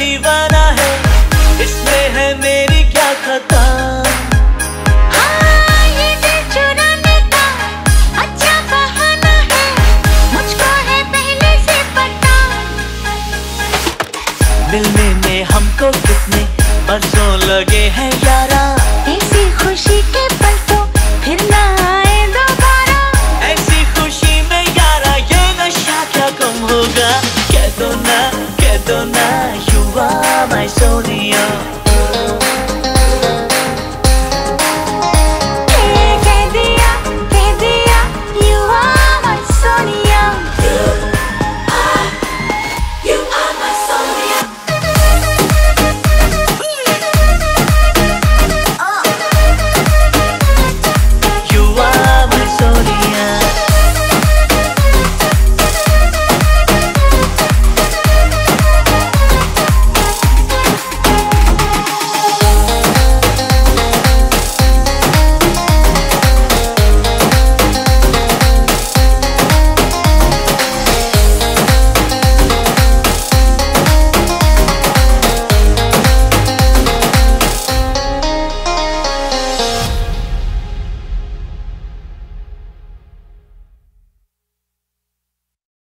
दीवाना है, इसमें है मेरी क्या खता। हाँ, ये दिल चुराने का अच्छा बहाना है, मुझको है पहले से पता। मिलने में हमको कितने बरसों लगे हैं यारा, ऐसी खुशी के पल तो फिर ना आए दोबारा। ऐसी खुशी में यारा ये नशा क्या कम होगा। कह दो ना you are my soulmate।